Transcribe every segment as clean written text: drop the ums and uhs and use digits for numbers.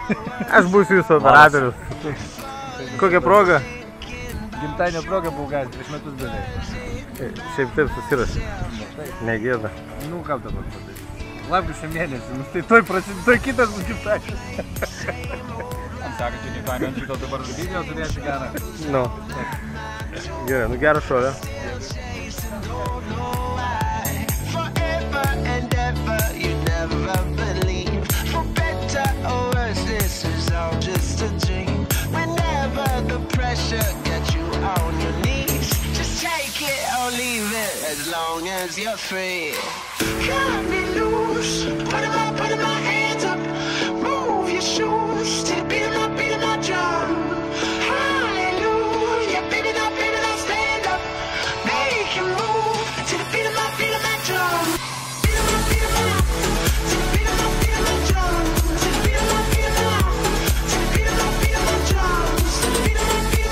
Aš būsiu jūsų operatorius. Kokia proga? Gimtadienio proga buvau gavęs prieš metus beveik. Šiaip taip susirašė. Negėda. Nu, ką dabar padaryti? Lapkričio mėnesį, tai tuoj kitas bus gimtadienis. Sekančio gimtadienio ant šito dabar video turėsi gerą. Nu. Gerai, nu gerą šovę. As long as you're free, cut me loose. Put my hands up, move your shoes to the beat of my drum. Hallelujah, baby, now stand up, make you move to the beat of my drum. Beat of my, to the beat of my drum, to the beat of my, to the beat of my drums, to the beat of my, to the beat of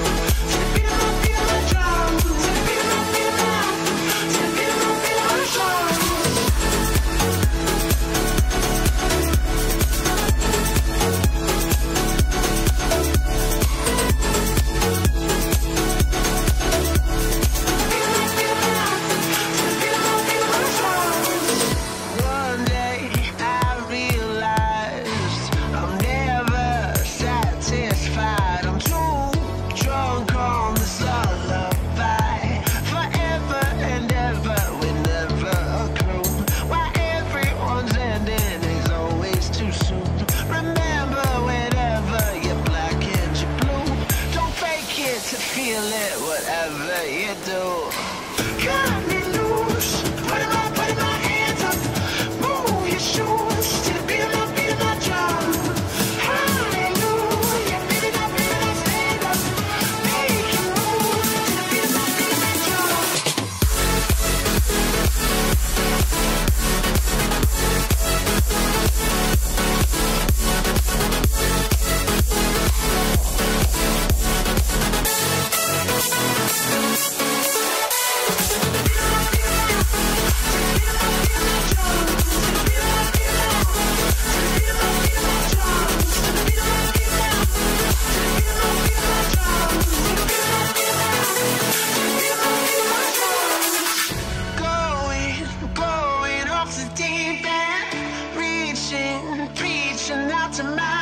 my drums, to the beat of my. Whatever you do, cut me loose. Put my hands up, move your shoes to the beat of my drum. Hallelujah, baby, now stand up, make you move to the beat of my drum. Going off the deep end, reaching out to my